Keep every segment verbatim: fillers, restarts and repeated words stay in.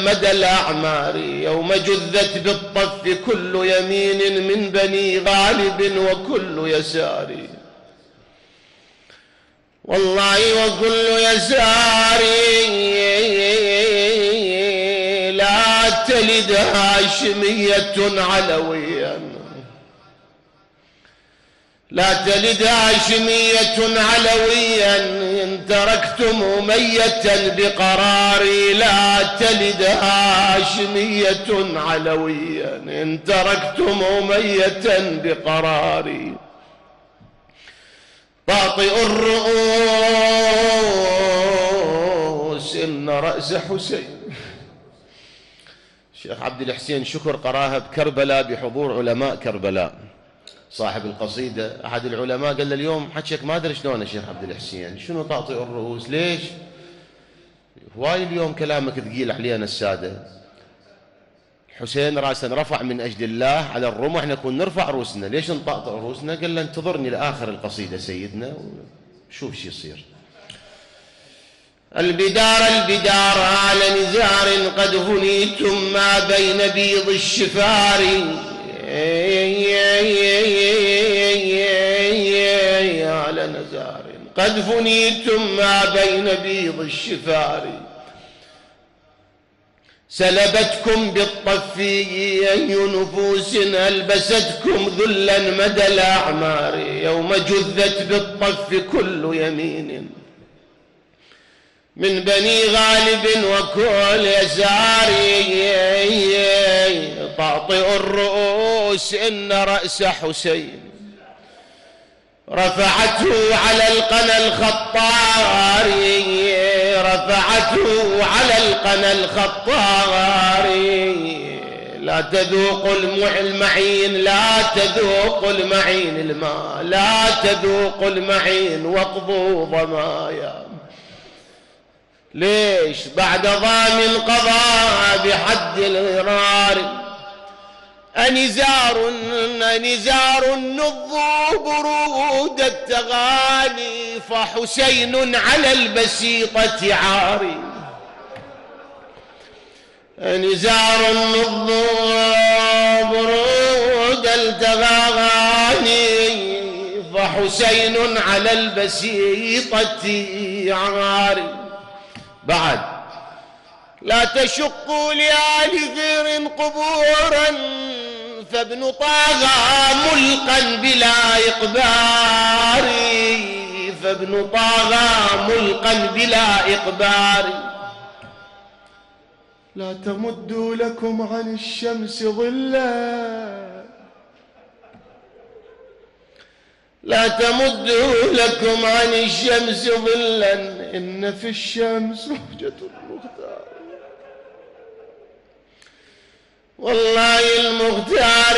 مدى الأعمار يوم جذت بالطف كل يمين من بني غالب وكل يسار والله وكل يسار لا تلد هاشمية علويا لا تلد هاشمية علويا إن تركتم أمية بقراري لا تلد هاشمية علويا إن تركتم أمية بقراري طاطئ الرؤوس إن رأس حسين. الشيخ عبد الحسين شكر قراها بكربلاء بحضور علماء كربلاء. صاحب القصيدة أحد العلماء قال له اليوم حكيك ما أدري شلون يا شيخ عبد الحسين، شنو طاطئ الرؤوس ليش؟ هواي اليوم كلامك ثقيل علينا السادة. حسين راسا رفع من أجل الله على الرمح، احنا نكون نرفع رؤوسنا، ليش نطاطئ رؤوسنا؟ قال له انتظرني لآخر القصيدة سيدنا وشوف شو يصير. البدار البدار على نزار قد هنيتم ما بين بيض الشفار على نزار قد فنيتم ما بين بيض الشفار سلبتكم بالطف أي نفوس ألبستكم ذلا مدى الأعمار يوم جذت بالطف كل يمين من بني غالب وكل يسار طاطئ الرؤوس إن رأس حسين رفعته على القنا الخطار رفعته على القنا الخطار لا تذوق المعين لا تذوق المعين الماء لا تذوق المعين واقضوا ضمايا ليش بعد ضامن قضاء بحد الغرار أنزار أنزار نضوا برود التغاني فحسين على البسيطة عاري أنزار نضوا برود التغاني فحسين على البسيطة عاري بعد لا تشقوا لآل غير قبورا فابن طه ملقا بلا إقبار فابن طه ملقا بلا إقبار لا تمدوا لكم عن الشمس ظلا لا تمدوا لكم عن الشمس ظلا إن في الشمس وجة المختار والله المختار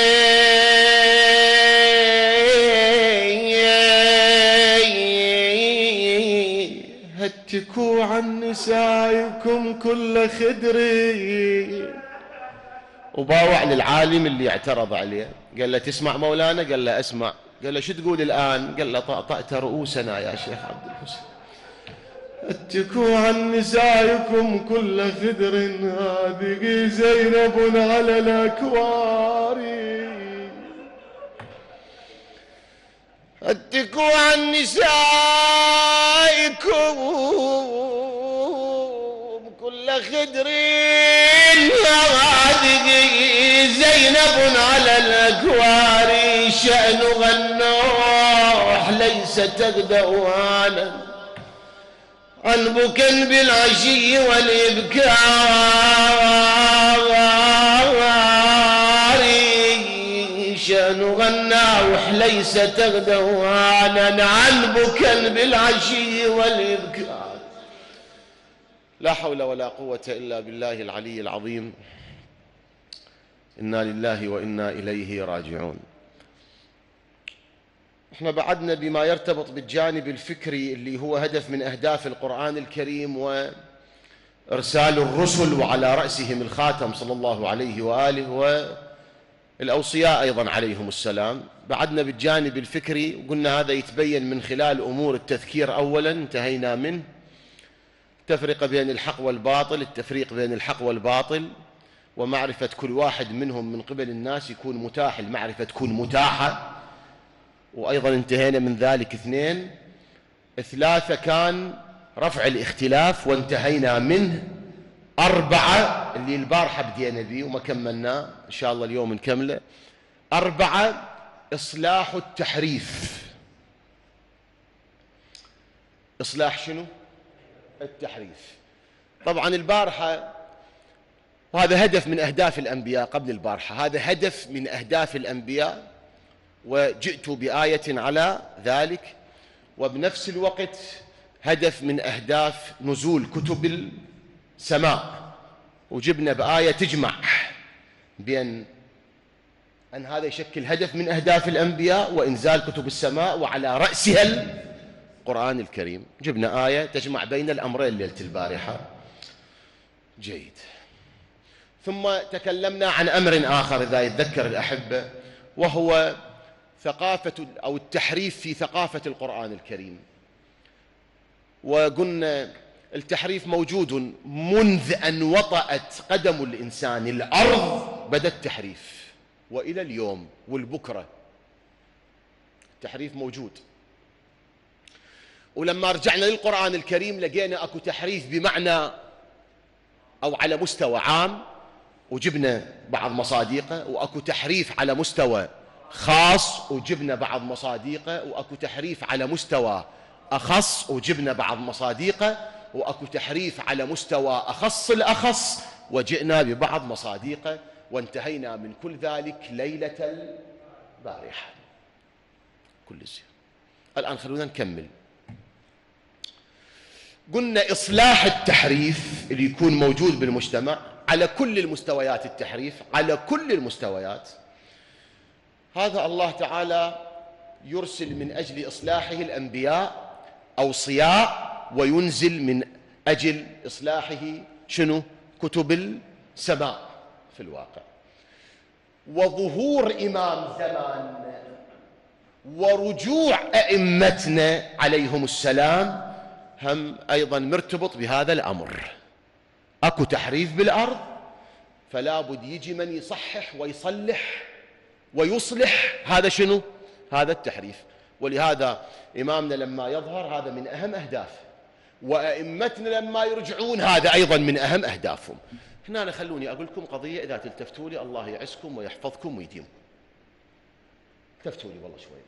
هتكوا عن نسائكم كل خدري وباوع للعالم اللي اعترض عليه قال له تسمع مولانا؟ قال له اسمع. قال له شو تقول الآن؟ قال له طأطأت رؤوسنا يا شيخ عبد الحسين. اتكوا عن نسائكم كل خدر هذه زينب على الأكوار اتكوا عن نسائكم كل خدر هذه زينب على الأكوار شأنها النوح ليس تغدوانا عن بكى بالعشي والإبكار شأنها النوح ليس تغدوانا عن بكى بالعشي والإبكار. لا حول ولا قوة إلا بالله العلي العظيم. إنا لله وإنا إليه راجعون. احنا بعدنا بما يرتبط بالجانب الفكري اللي هو هدف من أهداف القرآن الكريم وإرسال الرسل وعلى رأسهم الخاتم صلى الله عليه وآله والأوصياء أيضا عليهم السلام. بعدنا بالجانب الفكري وقلنا هذا يتبين من خلال أمور التذكير أولا انتهينا منه. التفرقة بين الحق والباطل، التفريق بين الحق والباطل، ومعرفة كل واحد منهم من قبل الناس يكون متاح، المعرفة تكون متاحة. وأيضا انتهينا من ذلك اثنين. ثلاثة كان رفع الاختلاف وانتهينا منه. أربعة اللي البارحة بدينا به وما كملناه، إن شاء الله اليوم نكمله. أربعة إصلاح التحريف. إصلاح شنو؟ التحريف. طبعا البارحة، وهذا هدف من أهداف الأنبياء قبل البارحة، هذا هدف من أهداف الأنبياء، وجئت بآية على ذلك، وبنفس الوقت هدف من أهداف نزول كتب السماء، وجبنا بآية تجمع بين أن هذا يشكل هدف من أهداف الأنبياء وإنزال كتب السماء، وعلى رأسها القرآن الكريم. جبنا آية تجمع بين الأمرين ليلة البارحة. جيد. ثم تكلمنا عن أمر آخر إذا يتذكر الأحبة، وهو ثقافة أو التحريف في ثقافة القرآن الكريم. وقلنا التحريف موجود منذ أن وطأت قدم الإنسان الأرض، بدأ التحريف، وإلى اليوم والبكرة التحريف موجود. ولما رجعنا للقرآن الكريم لقينا أكو تحريف بمعنى أو على مستوى عام، وجبنا بعض مصادقه، وأكو تحريف على مستوى خاص وجبنا بعض مصادقه، وأكو تحريف على مستوى أخص وجبنا بعض مصادقه، وأكو تحريف على مستوى أخص الأخص وجئنا ببعض مصادقه، وانتهينا من كل ذلك ليلة البارحة. كل شيء. الآن خلونا نكمل. قلنا إصلاح التحريف اللي يكون موجود بالمجتمع على كل المستويات، التحريف على كل المستويات، هذا الله تعالى يرسل من أجل إصلاحه الأنبياء أوصياء، وينزل من أجل إصلاحه شنو؟ كتب السماء في الواقع. وظهور إمام زمان ورجوع أئمتنا عليهم السلام هم أيضا مرتبط بهذا الأمر. أكو تحريف بالأرض، فلا بد يجي من يصحح ويصلح ويصلح هذا شنو؟ هذا التحريف. ولهذا إمامنا لما يظهر هذا من أهم أهدافه، وأئمتنا لما يرجعون هذا أيضا من أهم أهدافهم. هنا خلوني أقول لكم قضية إذا تلتفتوا لي الله يعزكم ويحفظكم ويديمكم. التفتوا لي والله شوي.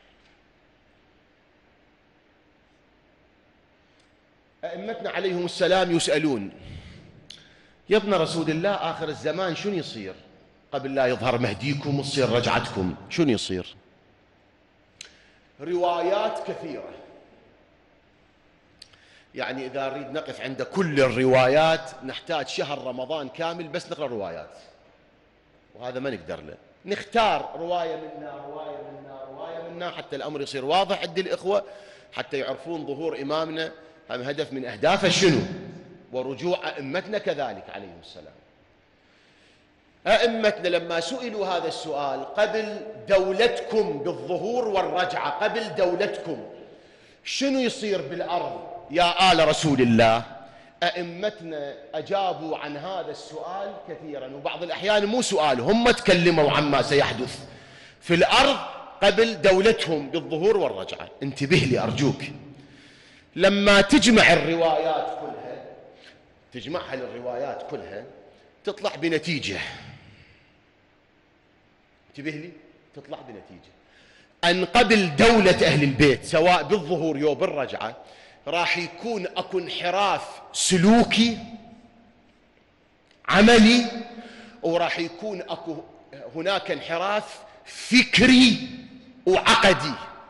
أئمتنا عليهم السلام يسألون: يا ابن رسول الله آخر الزمان شنو يصير؟ قبل لا يظهر مهديكم وتصير رجعتكم شنو يصير؟ روايات كثيرة، يعني إذا نريد نقف عند كل الروايات نحتاج شهر رمضان كامل بس نقرأ روايات، وهذا ما نقدر له. نختار رواية منا رواية منا رواية منا حتى الأمر يصير واضح عند الإخوة، حتى يعرفون ظهور إمامنا هم هدف من أهدافه شنو، ورجوع أئمتنا كذلك عليهم السلام. أئمتنا لما سئلوا هذا السؤال قبل دولتكم بالظهور والرجعة، قبل دولتكم شنو يصير بالأرض يا آل رسول الله؟ أئمتنا أجابوا عن هذا السؤال كثيرا، وبعض الأحيان مو سؤال، هم تكلموا عما سيحدث في الأرض قبل دولتهم بالظهور والرجعة. انتبه لي أرجوك، لما تجمع الروايات كلها، تجمعها الروايات كلها تطلع بنتيجة. انتبه لي، تطلع بنتيجة أن قبل دولة أهل البيت سواء بالظهور يو بالرجعة راح يكون أكو انحراف سلوكي عملي، وراح يكون أكو هناك انحراف فكري وعقدي.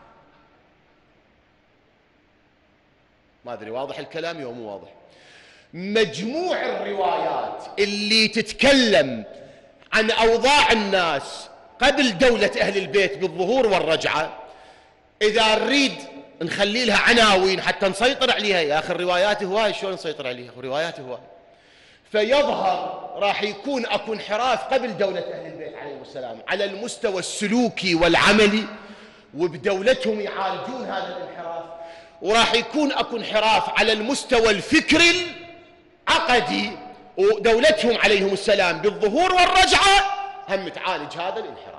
ما أدري واضح الكلام يو مو واضح؟ مجموع الروايات اللي تتكلم عن أوضاع الناس قبل دولة أهل البيت بالظهور والرجعة، إذا نريد نخلي لها عناوين حتى نسيطر عليها، يا أخي الروايات هواي شلون نسيطر عليها؟ وروايات هواي، فيظهر راح يكون أكو انحراف قبل دولة أهل البيت عليهم السلام على المستوى السلوكي والعملي، وبدولتهم يعالجون هذا الانحراف، وراح يكون اكو انحراف على المستوى الفكري العقدي، ودولتهم عليهم السلام بالظهور والرجعة هم تعالج هذا الانحراف.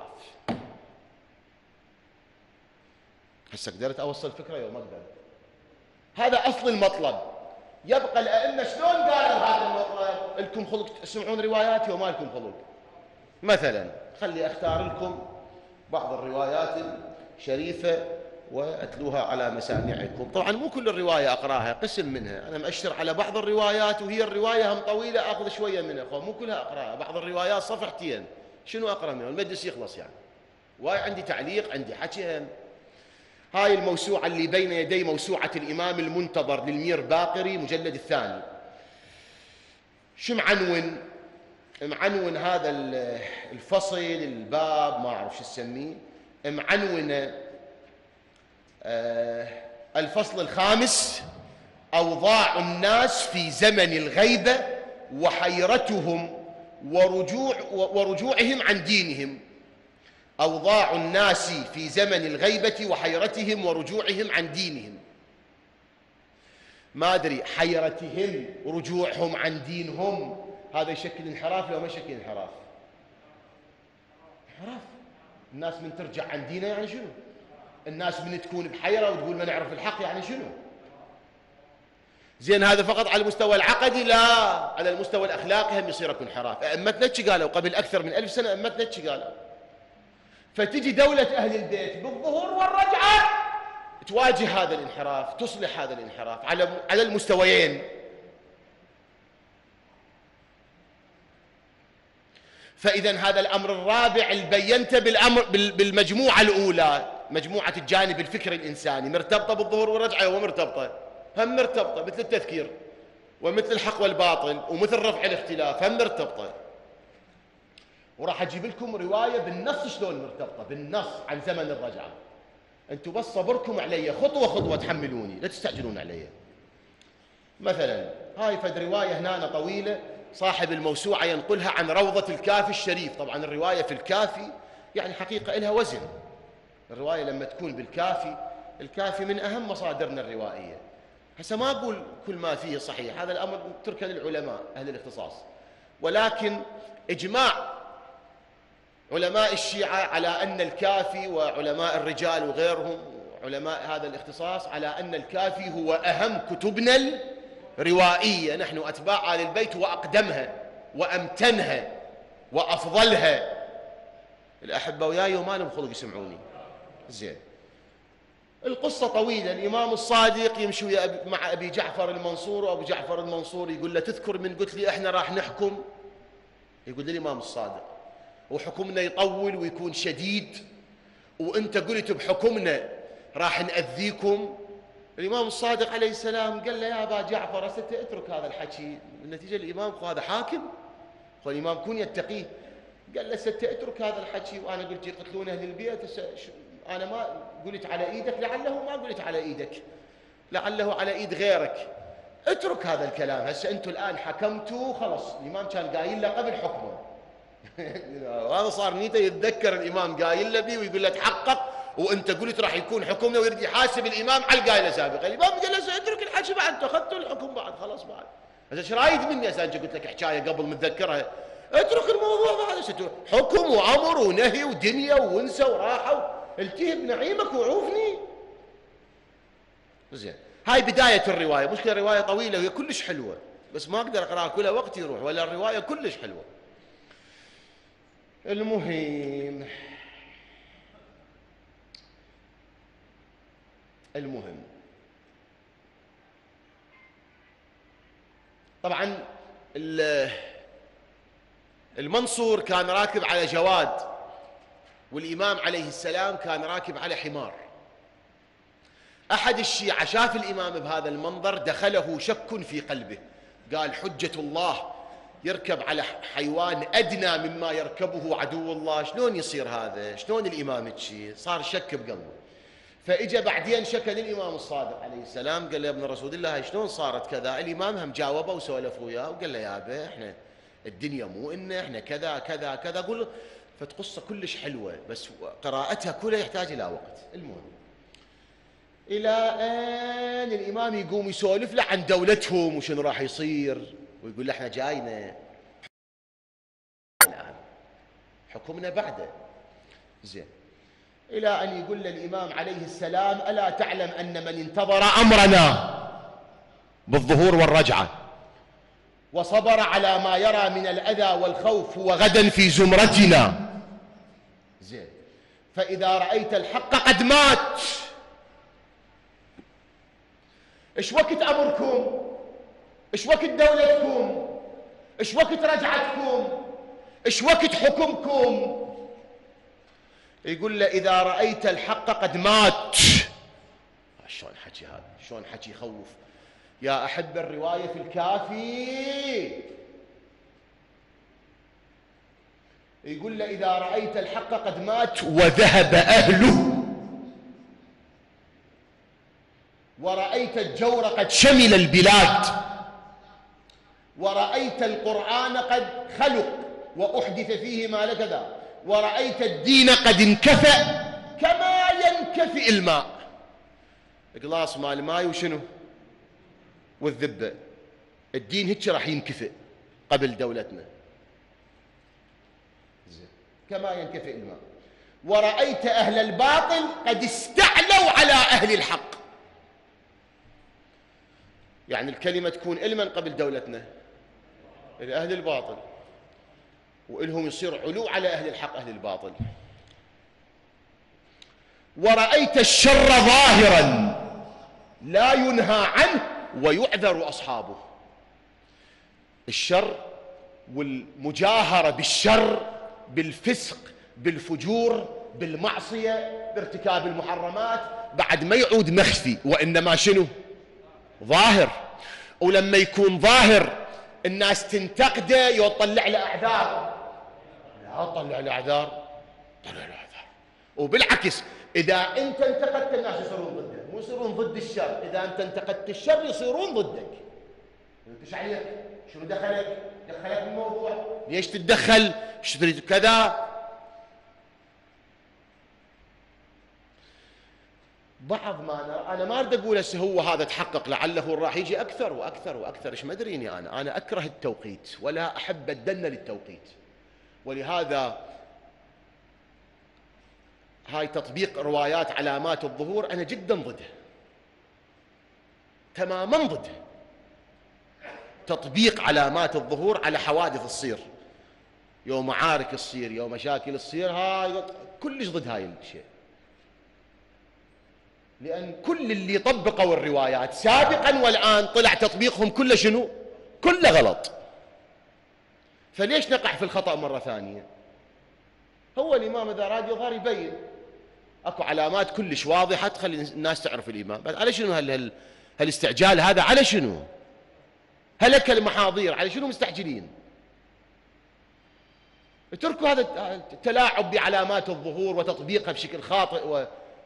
هسه قدرت اوصل فكرة يوم ما قدرت؟ هذا اصل المطلب. يبقى الائمة شلون قالوا هذا المطلب؟ لكم خلق تسمعون رواياتي وما لكم خلق. مثلا خلي اختار لكم بعض الروايات الشريفة واتلوها على مسامعكم. طبعا مو كل الرواية اقراها، قسم منها. انا مأشر على بعض الروايات وهي الرواية هم طويلة اخذ شوية منها، مو كلها اقراها. بعض الروايات صفحتين شنو اقرا منها؟ المجلس يخلص يعني. واي عندي تعليق، عندي حكي. هم هاي الموسوعة اللي بين يدي موسوعة الامام المنتظر للمير باقري، مجلد الثاني. شو معنون؟ معنون هذا الفصل الباب ما اعرف شو اسميه، معنونه آه الفصل الخامس: أوضاع الناس في زمن الغيبة وحيرتهم ورجوع ورجوعهم عن دينهم. أوضاع الناس في زمن الغيبة وحيرتهم ورجوعهم عن دينهم. ما أدري حيرتهم ورجوعهم عن دينهم هذا يشكل انحراف لو ما يشكل انحراف؟ انحراف. الناس من ترجع عن دينها يعني شنو؟ الناس من تكون بحيرة وتقول ما نعرف الحق يعني شنو؟ زين هذا فقط على المستوى العقدي؟ لا، على المستوى الأخلاقي هم يصير اكو انحراف. أئمتنا تشي قالوا قبل أكثر من ألف سنة، أئمتنا تشي قالوا. فتجي دولة أهل البيت بالظهور والرجعة تواجه هذا الانحراف، تصلح هذا الانحراف على على المستويين. فإذا هذا الأمر الرابع اللي بينته بالأمر بالمجموعة الأولى، مجموعة الجانب الفكري الإنساني، مرتبطة بالظهور والرجعة ومرتبطة هم مرتبطة، مثل التذكير ومثل الحق والباطل ومثل رفع الاختلاف هم مرتبطة. وراح أجيب لكم رواية بالنص شلون مرتبطة بالنص عن زمن الرجعة. أنتم بس صبركم علي خطوة خطوة، تحملوني لا تستعجلون علي. مثلا هاي فد رواية هنا طويلة صاحب الموسوعة ينقلها عن روضة الكافي الشريف. طبعا الرواية في الكافي يعني حقيقة إلها وزن. الرواية لما تكون بالكافي، الكافي من أهم مصادرنا الروائية. هسه ما أقول كل ما فيه صحيح، هذا الأمر تركه للعلماء أهل الاختصاص، ولكن إجماع علماء الشيعة على أن الكافي وعلماء الرجال وغيرهم علماء هذا الاختصاص على أن الكافي هو أهم كتبنا الروائية. نحن أتباع آل البيت وأقدمها وأمتنها وأفضلها. الأحبة وياي وما لهم خلق يسمعوني زين. القصة طويلة. الإمام الصادق يمشي مع أبي جعفر المنصور، وأبو جعفر المنصور يقول له تذكر من قلت لي إحنا راح نحكم؟ يقول لي الإمام الصادق وحكمنا يطول ويكون شديد، وأنت قلت بحكمنا راح نأذيكم. الإمام الصادق عليه السلام قال له يا أبا جعفر ست اترك هذا الحكي. النتيجة الإمام هذا حاكم، هو الإمام كون يتقيه. قال له ست اترك هذا الحكي، وأنا قلت يقتلون أهل البيت. أنا ما قلت على إيدك، لعله ما قلت على إيدك، لعله على إيد غيرك. اترك هذا الكلام. هسه أنتم الآن حكمتوا خلص. الإمام كان قايل له قبل حكمه وهذا صار نيته يتذكر الإمام قايل له بيه ويقول له تحقق وأنت قلت راح يكون حكمنا، ويرد يحاسب الإمام على القايله سابقا. الإمام قال له اترك الحكي بعد، أنتوا أخذتوا الحكم بعد خلاص بعد. هسه ايش رايد مني؟ هسه قلت لك حكايه قبل متذكرها، اترك الموضوع بعد. حكم وامر ونهي ودنيا وانسى وراحه، التهب نعيمك وعوفني. زين هاي بدايه الروايه. مشكله الروايه طويله وهي كلش حلوه، بس ما اقدر اقراها كلها، وقت يروح، ولا الروايه كلش حلوه. المهم المهم طبعا المنصور كان راكب على جواد، والإمام عليه السلام كان راكب على حمار. أحد الشيعة شاف الإمام بهذا المنظر دخله شك في قلبه، قال حجة الله يركب على حيوان أدنى مما يركبه عدو الله، شلون يصير هذا؟ شلون الإمام تشي؟ صار شك بقلبه. فإجا بعدين شكى للإمام الصادق عليه السلام، قال له يا ابن رسول الله هاي شلون صارت كذا؟ الإمام هم جاوبه وسولف وياه وقال له يا أبا احنا الدنيا مو إنه احنا كذا كذا كذا. قول فتقصة كلش حلوة، بس قراءتها كلها يحتاج إلى وقت. المهم إلى أن الإمام يقوم يسولف له عن دولتهم وشنو راح يصير، ويقول له احنا جاينا الآن حكمنا بعده. زين، إلى أن يقول للإمام عليه السلام: ألا تعلم أن من انتظر أمرنا بالظهور والرجعة وصبر على ما يرى من الأذى والخوف هو غدا في زمرتنا. زين، فإذا رأيت الحق قد مات، إيش وقت أمركم؟ إيش وقت دولتكم؟ إيش وقت رجعتكم؟ إيش وقت حكمكم؟ يقول له: إذا رأيت الحق قد مات. شلون حكي هذا؟ شلون حكي يخوف؟ يا أحب الرواية في الكافي يقول له: إذا رأيت الحق قد مات وذهب أهله، ورأيت الجور قد شمل البلاد، ورأيت القرآن قد خلق وأحدث فيه ما لكذا، ورأيت الدين قد انكفأ كما ينكفئ الماء. قلاص مال ماي وشنو والذبة، الدين هيك راح ينكفئ قبل دولتنا كما ينكفئ الماء. ورأيت أهل الباطل قد استعلوا على أهل الحق، يعني الكلمة تكون إلمن قبل دولتنا لأهل الباطل، وإلهم يصير علو على أهل الحق أهل الباطل. ورأيت الشر ظاهرا لا ينهى عنه ويعذر أصحابه. الشر والمجاهرة بالشر، بالفسق، بالفجور، بالمعصية، بارتكاب المحرمات، بعد ما يعود مخفي وإنما شنو؟ ظاهر. ولما يكون ظاهر الناس تنتقده يطلع له أعذار، لا طلع له أعذار، طلع له أعذار. وبالعكس إذا أنت انتقدت الناس يصيرون ضدك، مو يصيرون ضد الشر، إذا أنت انتقدت الشر يصيرون ضدك. أنت ايش عليك؟ شنو دخلك؟ دخلك بالموضوع؟ ليش تتدخل؟ ايش تريد كذا؟ بعض ما أنا أنا ما أريد أقول هسه هو هذا تحقق، لعله راح يجي أكثر وأكثر وأكثر. إيش ما أدريني أنا أنا أكره التوقيت ولا أحب الدن للتوقيت، ولهذا هاي تطبيق روايات علامات الظهور أنا جدا ضده، تماما ضده. تطبيق علامات الظهور على حوادث تصير، يوم معارك تصير، يوم مشاكل تصير، هاي كلش ضد هاي الشيء. لأن كل اللي طبقوا الروايات سابقا والآن طلع تطبيقهم كله شنو؟ كله غلط. فليش نقع في الخطأ مرة ثانية؟ هو الإمام إذا راد يظهر يبين، أكو علامات كلش واضحة تخلي الناس تعرف الإمام. بس على شنو هال هالاستعجال هذا؟ على شنو؟ هلك المحاضير، على شنو مستعجلين؟ اتركوا هذا التلاعب بعلامات الظهور وتطبيقها بشكل خاطئ. و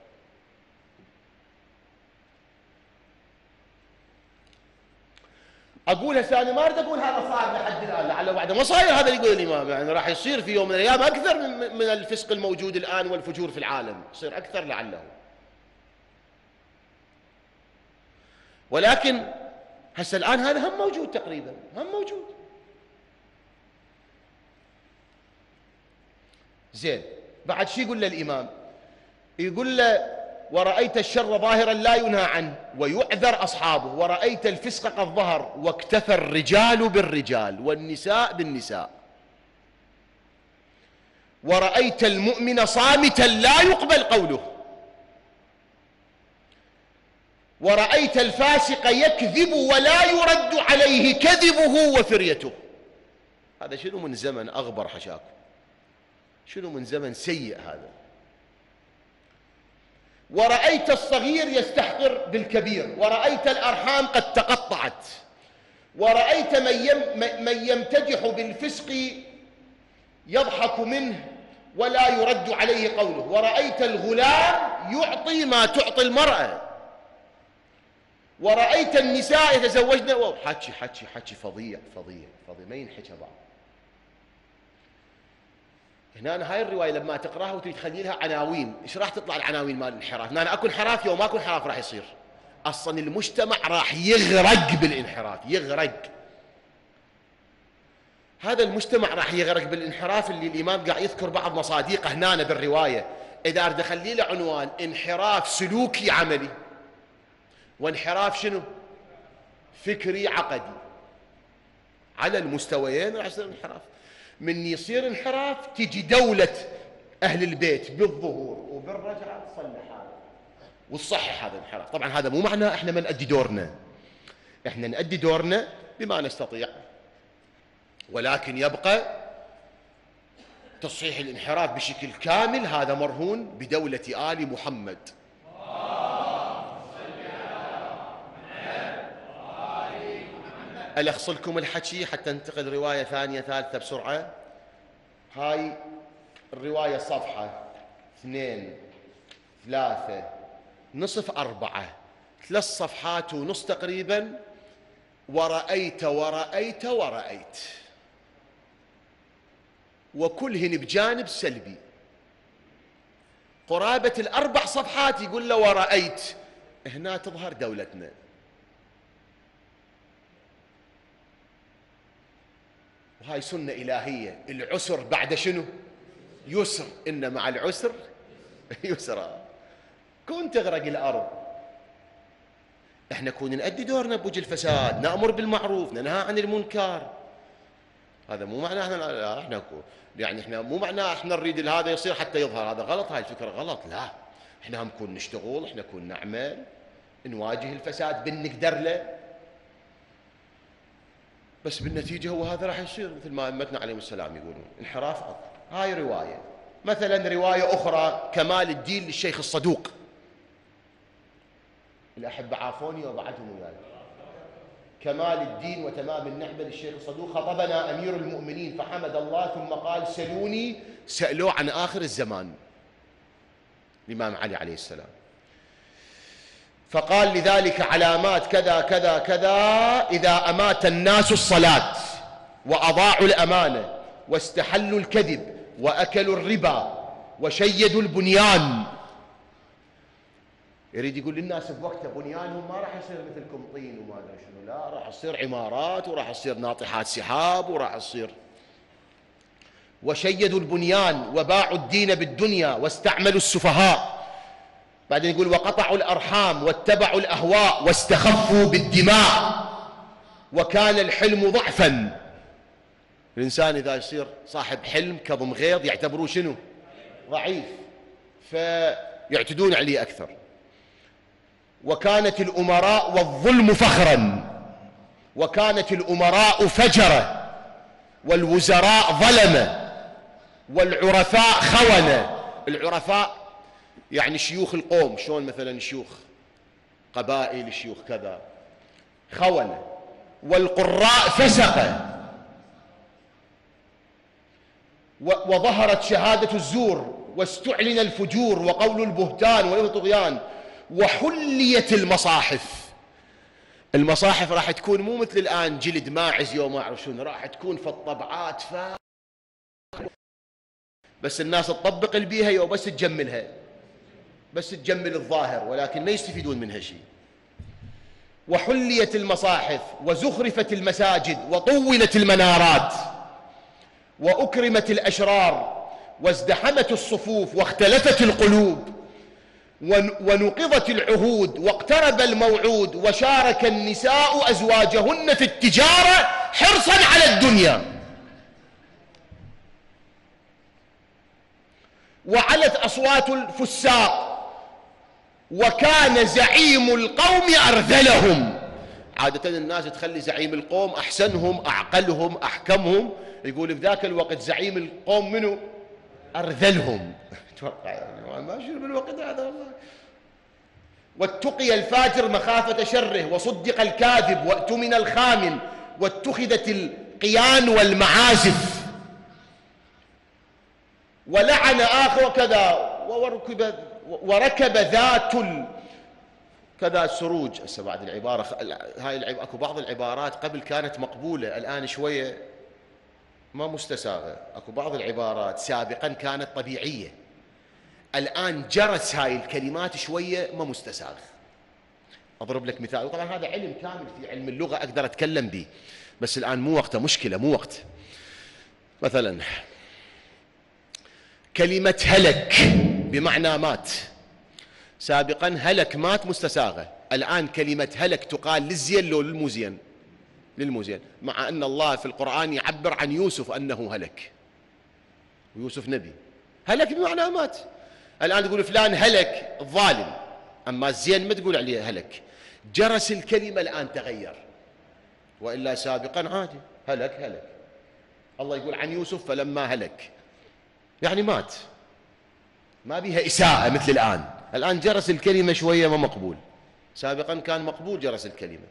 اقول هسه انا ما اريد اقول هذا صار لحد الان، لعله بعد ما صاير هذا اللي يقول الامام، يعني راح يصير في يوم من الايام اكثر من, من الفسق الموجود الان والفجور في العالم، يصير اكثر لعله. ولكن هسه الان هذا هم موجود تقريبا، هم موجود. زين، بعد شو يقول له الامام؟ يقول له: ورأيت الشر ظاهرا لا ينهى عنه ويعذر أصحابه، ورأيت الفسق قد ظهر واكتفى الرجال بالرجال والنساء بالنساء، ورأيت المؤمن صامتا لا يقبل قوله، ورأيت الفاسق يكذب ولا يرد عليه كذبه وفريته. هذا شنو من زمن أغبر حشاكم، شنو من زمن سيء هذا. ورأيت الصغير يستحقر بالكبير، ورأيت الأرحام قد تقطعت، ورأيت من, يم من يمتدح بالفسق يضحك منه ولا يرد عليه قوله، ورأيت الغلام يعطي ما تعطي المرأة، ورأيت النساء يتزوجن. حكي حكي حكي فظيع فظيع فظيع ما ينحكى بعض. هنا هاي الرواية لما تقراها وتريد تخلي لها عناوين، ايش راح تطلع العناوين مال الانحراف؟ هنا اكو انحراف يوم ماكو انحراف راح يصير. اصلا المجتمع راح يغرق بالانحراف، يغرق. هذا المجتمع راح يغرق بالانحراف اللي الامام قاعد يذكر بعض مصادقه هنا بالرواية. اذا اريد اخلي له عنوان انحراف سلوكي عملي، وانحراف شنو؟ فكري عقدي. على المستويين راح يصير انحراف. من يصير انحراف تجي دولة أهل البيت بالظهور وبالرجعة تصلح هذا وتصحح هذا الانحراف. طبعا هذا مو معناه احنا ما نأدي دورنا، احنا نأدي دورنا بما نستطيع، ولكن يبقى تصحيح الانحراف بشكل كامل هذا مرهون بدولة آل محمد. ألخص لكم الحكي حتى ننتقل رواية ثانية ثالثة بسرعة. هاي الرواية صفحة اثنين ثلاثة نصف أربعة، ثلاث صفحات ونص تقريبا. ورأيت ورأيت ورأيت، وكلهن بجانب سلبي. قرابة الأربع صفحات يقول له ورأيت. هنا تظهر دولتنا. وهاي سنة إلهية. العسر بعد شنو؟ يسر. إن مع العسر يسرا. كون تغرق الأرض، احنا كون نأدي دورنا بوجه الفساد، نأمر بالمعروف ننهى عن المنكر. هذا مو معناه احنا احنا يعني احنا مو معناه احنا نريد هذا يصير حتى يظهر. هذا غلط، هاي الفكرة غلط. لا، احنا هم نكون نشتغل، احنا نكون نعمل، نواجه الفساد بالنقدر له، بس بالنتيجة هو هذا راح يصير مثل ما أئمتنا عليهم السلام يقولون انحراف أرض. هاي رواية. مثلا رواية أخرى كمال الدين للشيخ الصدوق. الأحبة عافوني وبعدهم وياي. كمال الدين وتمام النعمة للشيخ الصدوق. خطبنا أمير المؤمنين فحمد الله ثم قال سلوني. سألوه عن آخر الزمان الإمام علي عليه السلام، فقال لذلك علامات كذا كذا كذا: إذا أمات الناس الصلاة وأضاعوا الأمانة واستحلوا الكذب وأكلوا الربا وشيدوا البنيان. يريد يقول للناس بوقته بنيانهم ما راح يصير مثلكم طين وما أدري شنو، لا، راح يصير عمارات وراح يصير ناطحات سحاب وراح يصير. وشيدوا البنيان وباعوا الدين بالدنيا واستعملوا السفهاء. بعدين يقول وقطعوا الأرحام واتبعوا الأهواء واستخفوا بالدماء وكان الحلم ضعفا. الإنسان إذا يصير صاحب حلم كظم غيظ يعتبروه شنو؟ ضعيف، فيعتدون عليه أكثر. وكانت الأمراء والظلم فخرا، وكانت الأمراء فجرة، والوزراء ظلمة، والعرفاء خونة. العرفاء يعني شيوخ القوم، شلون مثلا شيوخ قبائل، شيوخ كذا، خونة. والقراء فسقة. وظهرت شهادة الزور واستعلن الفجور وقول البهتان والطغيان. وحليت المصاحف. المصاحف راح تكون مو مثل الآن جلد ماعز يوم ما أعرف شنو، راح تكون في الطبعات ف بس الناس تطبق البيها يو بس تجملها، بس تجمل الظاهر، ولكن ما يستفيدون منها شيء. وحليت المصاحف وزخرفت المساجد وطولت المنارات وأكرمت الأشرار وازدحمت الصفوف واختلفت القلوب ونقضت العهود واقترب الموعود وشارك النساء أزواجهن في التجارة حرصا على الدنيا. وعلت أصوات الفساق وكان زعيم القوم أرذلهم. عادة الناس تخلي زعيم القوم أحسنهم أعقلهم أحكمهم، يقول بذاك الوقت زعيم القوم منه أرذلهم. توقع يعني ما شنو بالوقت هذا والله. واتقي الفاجر مخافة شره وصدق الكاذب وأتمن الخامن واتخذت القيان والمعازف. ولعن آخر كذا وركب, وركب ذات ال... كذا سروج. هسه بعد العبارة هاي العب... اكو بعض العبارات قبل كانت مقبولة، الآن شوية ما مستساغة. أكو بعض العبارات سابقا كانت طبيعية، الآن جرس هاي الكلمات شوية ما مستساغ. أضرب لك مثال، وطبعا هذا علم كامل في علم اللغة أقدر أتكلم به، بس الآن مو وقته، مشكلة مو وقت. مثلا كلمة هلك بمعنى مات، سابقا هلك مات مستساغة، الآن كلمة هلك تقال للزين لو للمزين؟ للمزين، مع أن الله في القرآن يعبر عن يوسف أنه هلك، ويوسف نبي. هلك بمعنى مات. الآن تقول فلان هلك الظالم، أما الزين ما تقول عليه هلك. جرس الكلمة الآن تغير، وإلا سابقا عادي هلك هلك. الله يقول عن يوسف فلما هلك، يعني مات، ما بيها إساءة مثل الآن. الآن جرس الكلمة شوية ما مقبول، سابقا كان مقبول جرس الكلمة.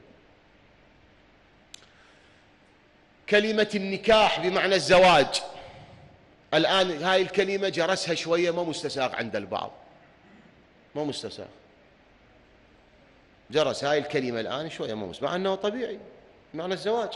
كلمة النكاح بمعنى الزواج، الآن هاي الكلمة جرسها شوية ما مستساغ عند البعض، ما مستساغ. جرس هاي الكلمة الآن شوية ما مستساغ، مع أنه طبيعي بمعنى الزواج.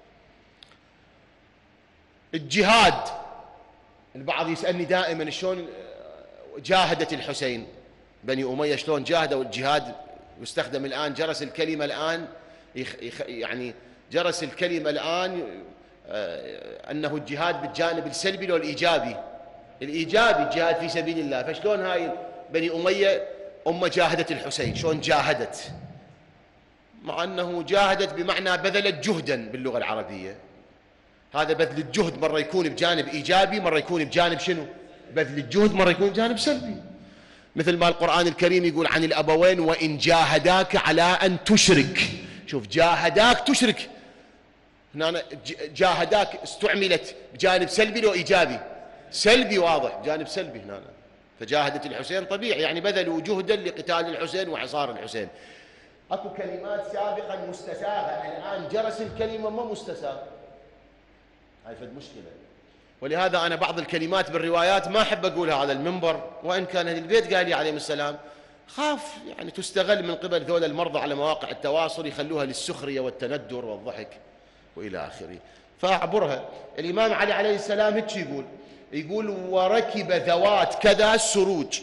الجهاد، البعض يسألني دائما شلون جاهدت الحسين بني أمية، شلون جاهدوا الجهاد، يستخدم الآن جرس الكلمة الآن يخ يخ يعني جرس الكلمة الآن آه أنه الجهاد بالجانب السلبي لو الإيجابي؟ الإيجابي، الجهاد في سبيل الله. فشلون هاي بني أمية أمة جاهدت الحسين، شلون جاهدت؟ مع أنه جاهدت بمعنى بذلت جهدا باللغة العربية. هذا بذل الجهد مرة يكون بجانب إيجابي، مرة يكون بجانب شنو؟ بذل الجهد مرة يكون بجانب سلبي. مثل ما القرآن الكريم يقول عن الأبوين وإن جاهداك على أن تشرك. شوف جاهداك تشرك، هنا جاهداك استعملت بجانب سلبي لو إيجابي؟ سلبي، واضح جانب سلبي هنا. فجاهدت الحسين طبيعي يعني بذلوا جهدا لقتال الحسين وحصار الحسين. اكو كلمات سابقا مستساغة، الآن جرس الكلمة ما مستساغ، هاي فد مشكلة. ولهذا أنا بعض الكلمات بالروايات ما أحب أقولها على المنبر، وإن كان أهل البيت قال لي عليهم السلام خاف يعني تستغل من قبل ذول المرضى على مواقع التواصل، يخلوها للسخرية والتندر والضحك وإلى آخره، فأعبرها. الإمام علي عليه السلام هيك يقول، يقول وركب ذوات كذا السروج،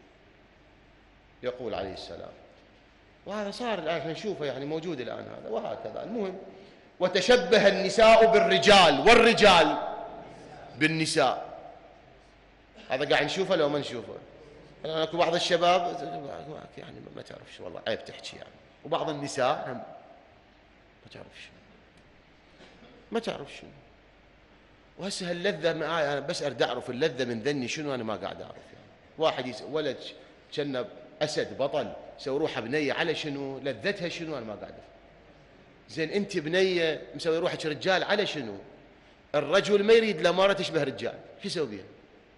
يقول عليه السلام، وهذا صار الآن نشوفه يعني موجود الآن هذا وهكذا. المهم وتشبه النساء بالرجال والرجال بالنساء، هذا قاعد نشوفه لو ما نشوفه. يعني اكو بعض الشباب يعني ما تعرف شو، والله عيب تحكي يعني، وبعض النساء ما تعرف شو، ما تعرف شو. وهسه هاللذة معاي انا بس اريد اعرف اللذة من ذني شنو، انا ما قاعد اعرف يعني. واحد يس... ولد كنا اسد بطل يسوي روحه بنية على شنو؟ لذتها شنو؟ انا ما قاعد افهم. زين انت بنية مسوي روحك رجال على شنو؟ الرجل ما يريد لمارة تشبه رجال، شو يسوي بيها؟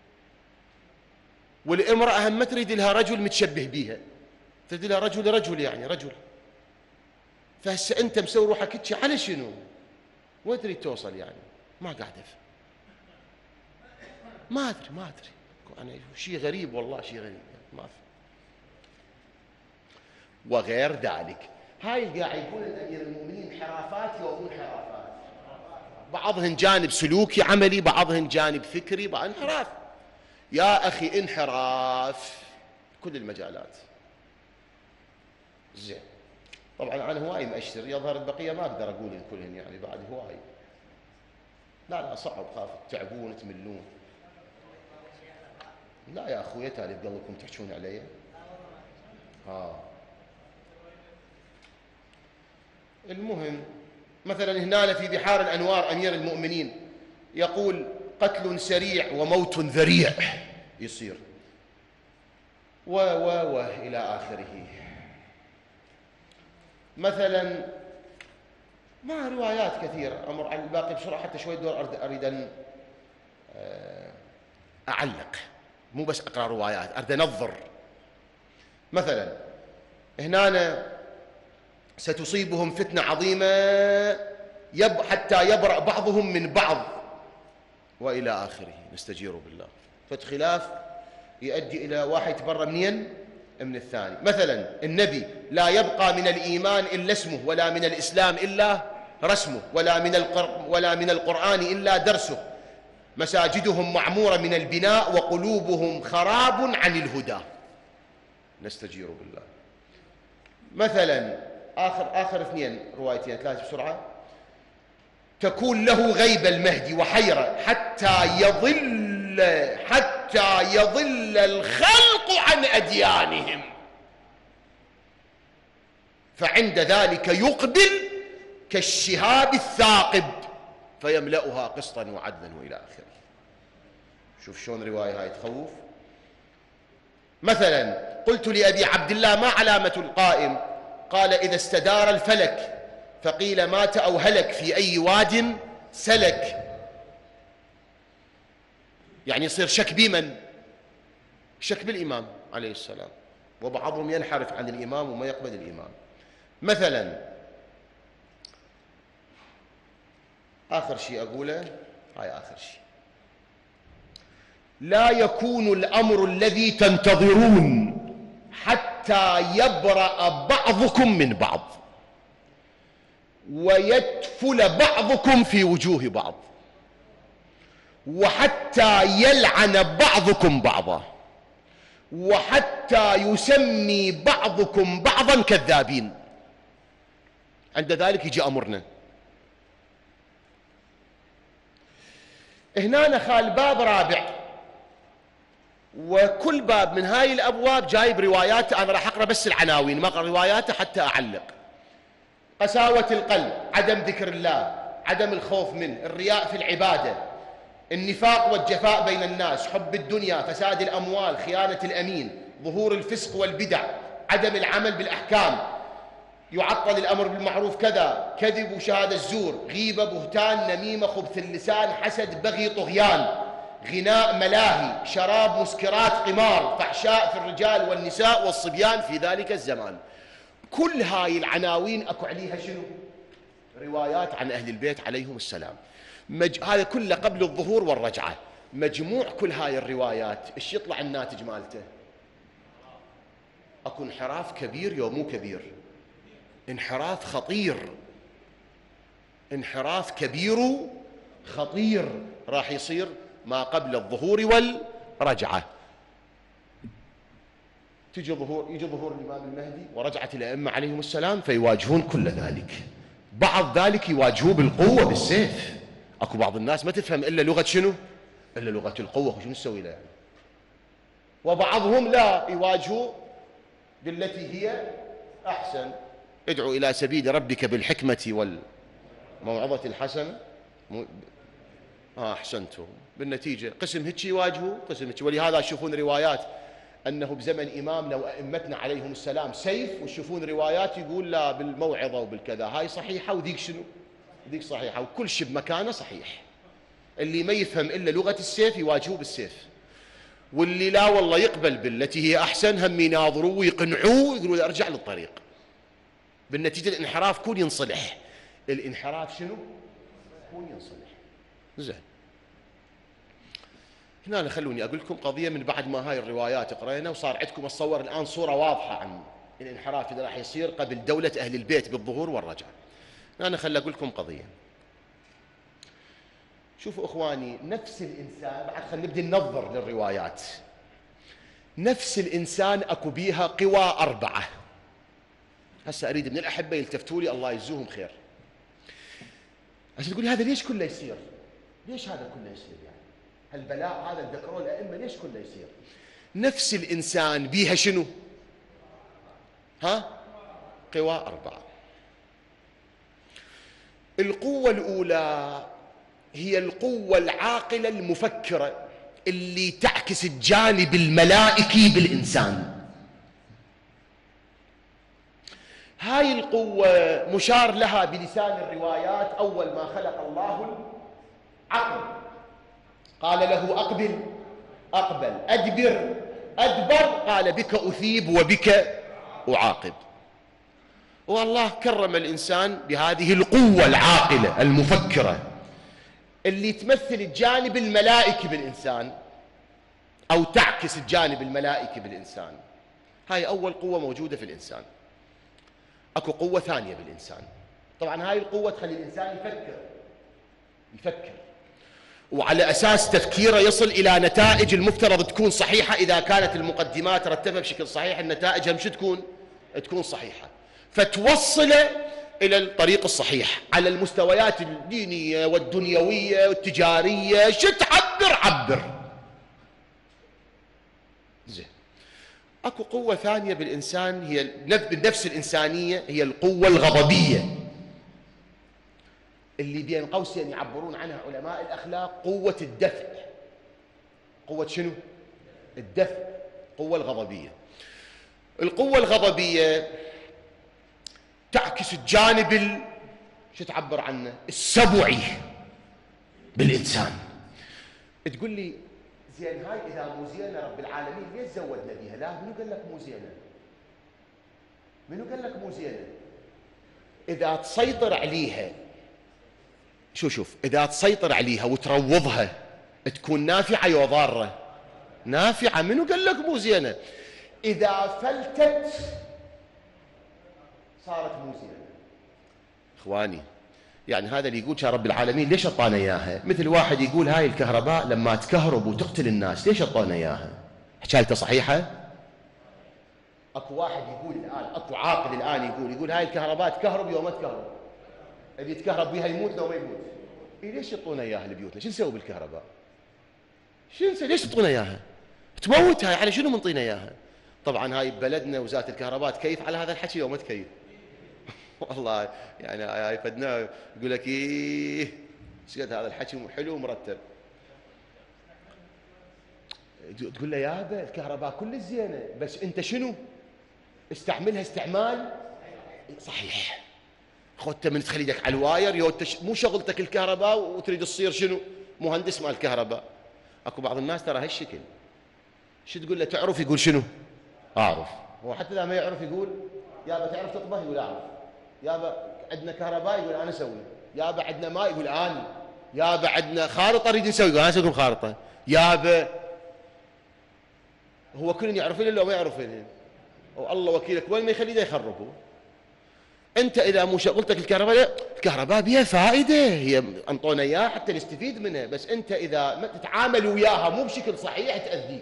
والامرأة هم ما تريد لها رجل متشبه بيها، تريد لها رجل رجل يعني رجل. فهسه انت مسوي روحك هيك على شنو؟ وين تريد توصل يعني؟ ما قاعد افهم، ما ادري ما ادري انا شيء غريب والله، شيء غريب يعني ما افهم. وغير ذلك، هاي اللي قاعد يقول امير المؤمنين انحرافات ومو انحرافات، بعضهن جانب سلوكي عملي، بعضهن جانب فكري، بعض انحراف. يا أخي انحراف كل المجالات. زين طبعا أنا هواي مأشر، يظهر البقية ما أقدر أقول كلهن يعني بعد هواي. لا لا صعب، خاف تعبون تملون. لا يا أخويا تالي بقلبكم تحجون علي. ها المهم مثلا هنا في بحار الأنوار أمير المؤمنين يقول قتل سريع وموت ذريع يصير و و و إلى آخره. مثلا مع روايات كثيرة، أمر على الباقي بسرعة حتى شوي دور أريد أن أعلق، مو بس أقرأ روايات، أريد أنظر. مثلا هنا ستصيبهم فتنة عظيمة يب حتى يبرأ بعضهم من بعض وإلى آخره، نستجير بالله. فالخلاف يؤدي إلى واحد يتبرأ منين؟ من الثاني. مثلا النبي لا يبقى من الإيمان إلا اسمه ولا من الإسلام إلا رسمه ولا من ولا من القرآن إلا درسه، مساجدهم معمورة من البناء وقلوبهم خراب عن الهدى. نستجير بالله. مثلا آخر آخر اثنين روايتين ثلاثة بسرعة. تكون له غيبة المهدي وحيرة حتى يضل حتى يضل الخلق عن أديانهم، فعند ذلك يقبل كالشهاب الثاقب فيملأها قسطا وعدلا وإلى آخره. شوف شلون رواية هاي تخوف. مثلا قلت لأبي عبد الله ما علامة القائم؟ قال إذا استدار الفلك فقيل مات أو هلك في أي واد سلك. يعني يصير شك بمن؟ شك بالإمام عليه السلام، وبعضهم ينحرف عن الإمام وما يقبل الإمام. مثلا آخر شيء أقوله، هاي آخر شيء، لا يكون الأمر الذي تنتظرون حتى يبرأ بعضكم من بعض ويتفل بعضكم في وجوه بعض وحتى يلعن بعضكم بعضا وحتى يسمي بعضكم بعضا كذابين. عند ذلك يجي أمرنا. هنا خال باب رابع، وكل باب من هاي الأبواب جايب روايات، أنا راح أقرأ بس العناوين ما أقرأ رواياته حتى أعلق. قساوة القلب، عدم ذكر الله، عدم الخوف منه، الرياء في العبادة، النفاق والجفاء بين الناس، حب الدنيا، فساد الأموال، خيانة الأمين، ظهور الفسق والبدع، عدم العمل بالأحكام، يعطل الأمر بالمعروف كذا، كذب وشهادة الزور، غيبة، بهتان، نميمة، خبث اللسان، حسد، بغي، طغيان، غناء، ملاهي، شراب، مسكرات، قمار، فحشاء في الرجال والنساء والصبيان في ذلك الزمان. كل هاي العناوين أكو عليها شنو؟ روايات عن أهل البيت عليهم السلام. مج... هذا كله قبل الظهور والرجعة. مجموع كل هاي الروايات ايش يطلع الناتج مالته؟ أكو انحراف كبير يو مو كبير؟ انحراف خطير، انحراف كبير خطير راح يصير ما قبل الظهور والرجعة. تجي ظهور يجي ظهور الإمام المهدي ورجعة الأئمة عليهم السلام فيواجهون كل ذلك. بعض ذلك يواجهوه بالقوة بالسيف. أكو بعض الناس ما تفهم إلا لغة شنو؟ إلا لغة القوة، شو نسوي له يعني؟ وبعضهم لا يواجهوا بالتي هي أحسن. ادعو إلى سبيل ربك بالحكمة والموعظة الحسنة. آه أحسنتم. بالنتيجة قسم هيك يواجهوا قسم هيك. ولهذا تشوفون روايات أنه بزمن إمامنا وأئمتنا عليهم السلام سيف، وتشوفون روايات يقول لا بالموعظة وبالكذا. هاي صحيحة وذيك شنو؟ ذيك صحيحة، وكل شيء بمكانه صحيح. اللي ما يفهم إلا لغة السيف يواجهوه بالسيف، واللي لا والله يقبل بالتي هي أحسن هم يناظروه ويقنعوه ويقولوا له ارجع للطريق. بالنتيجة الانحراف كون ينصلح. الانحراف شنو؟ كون ينصلح. زين. هنا خلوني أقول لكم قضية من بعد ما هاي الروايات قرينا وصار عندكم أتصور الآن صورة واضحة عن الانحراف اللي راح يصير قبل دولة أهل البيت بالظهور والرجعة. هنا خل أقول لكم قضية. شوفوا إخواني، نفس الإنسان بعد خلينا نبدأ ننظر للروايات. نفس الإنسان أكو بيها قوى أربعة. هسه أريد من الأحبة يلتفتوا لي الله يجزوهم خير. عشان تقولي هذا ليش كله يصير؟ ليش هذا كله يصير يعني؟ هالبلاء هذا اللي ذكروه الأئمة ليش كله يصير؟ نفس الإنسان بيها شنو؟ ها؟ قوى أربعة. القوة الأولى هي القوة العاقلة المفكرة اللي تعكس الجانب الملائكي بالإنسان. هاي القوة مشار لها بلسان الروايات أول ما خلق الله العقل قال له أقبل أقبل، أدبر أدبر، قال بك أثيب وبك أعاقب. والله كرم الإنسان بهذه القوة العاقلة المفكرة اللي تمثل الجانب الملائكي بالإنسان أو تعكس الجانب الملائكي بالإنسان. هاي أول قوة موجودة في الإنسان. أكو قوة ثانية بالإنسان طبعا هاي القوة تخلي الإنسان يفكر يفكر وعلى أساس تفكيره يصل إلى نتائج المفترض تكون صحيحة. إذا كانت المقدمات رتبها بشكل صحيح النتائج هم شو تكون؟ تكون صحيحة، فتوصله إلى الطريق الصحيح على المستويات الدينية والدنيوية والتجارية. شو تعبر؟ عبر. زين. اكو قوة ثانية بالإنسان هي بالنفس الإنسانية، هي القوة الغضبية اللي بين قوسين يعبرون عنها علماء الأخلاق قوة الدفع. قوة شنو؟ الدفع. القوة الغضبية. القوة الغضبية تعكس الجانب ال... شو تعبر عنه؟ السبعي بالإنسان. تقول لي زين هاي إذا مو زينة رب العالمين ليش زودنا بيها؟ لا، منو قال لك مو زينة؟ منو قال لك مو زينة؟ إذا تسيطر عليها، شو شوف، إذا تسيطر عليها وتروضها تكون نافعة يا ضارة؟ نافعة. منو قال لك مو زينة؟ إذا فلتت صارت مو زينة. إخواني، يعني هذا اللي يقول يا رب العالمين ليش أعطانا إياها؟ مثل واحد يقول هاي الكهرباء لما تكهرب وتقتل الناس ليش أعطانا إياها؟ حكايته صحيحة؟ أكو واحد يقول الآن، أكو عاقل الآن يقول يقول هاي الكهرباء تكهرب يوم ما تكهرب، اللي يتكهرب بها يموت لو ما يموت. إيه ليش يعطونا إياها لبيوتنا؟ شو نسوي بالكهرباء؟ شو نسوي؟ ليش تعطونا إياها؟ تموت هاي، على شنو منطينا إياها؟ طبعا هاي ببلدنا وزارة الكهرباء تكيف على هذا الحكي يوم ما تكيف. والله يعني هاي فدناه يقول لك ايه سيد هذا الحكي حلو ومرتب. تقول له يابا الكهرباء كل زينه بس انت شنو؟ استعملها استعمال صحيح. خذت من تخليدك على الواير، يو مو شغلتك الكهرباء وتريد تصير شنو؟ مهندس مال الكهرباء. اكو بعض الناس ترى هالشكل. شو تقول له؟ تعرف؟ يقول شنو؟ اعرف. هو حتى اذا ما يعرف يقول يابا تعرف تطبخ؟ يقول اعرف. يابا عندنا كهرباء؟ يقول انا اسوي. يابا عندنا ماء؟ يقول انا. يابا عندنا خارطه اريد نسوي؟ يقول انا اسوي خارطه. يابا هو كلن يعرفين لو ما يعرفين. والله وكيلك وين ما يخليه يخربوا. انت اذا مو شغلتك الكهرباء، الكهرباء بها فائده، هي انطونا اياها حتى نستفيد منها، بس انت اذا ما تتعامل وياها مو بشكل صحيح تاذيك.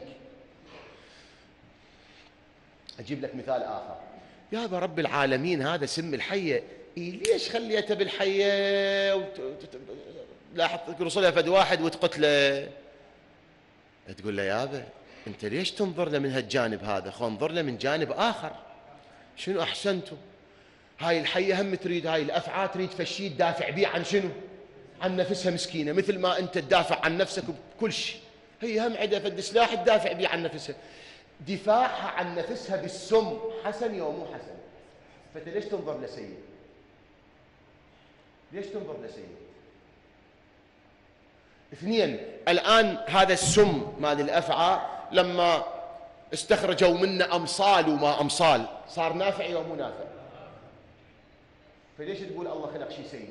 اجيب لك مثال اخر. يا رب العالمين هذا سم الحيه، إيه ليش خليته بالحيه وت... لاحظ يوصلها فد واحد وتقتله؟ تقول له يابا انت ليش تنظر له من هالجانب هذا؟ خو انظر له من جانب اخر. شنو احسنتم؟ هاي الحيه هم تريد، هاي الافعى تريد فشي تدافع بيه عن شنو؟ عن نفسها مسكينه، مثل ما انت تدافع عن نفسك بكل شيء، هي هم عندها فد سلاح تدافع بيه عن نفسها. دفاعها عن نفسها بالسم حسن يا مو حسن؟ فانت ليش تنظر لسيء؟ ليش تنظر لسيء؟ اثنين، الآن هذا السم مال الأفعى لما استخرجوا منه أمصال وما أمصال صار نافع يا مو نافع؟ فليش تقول الله خلق شيء سيء؟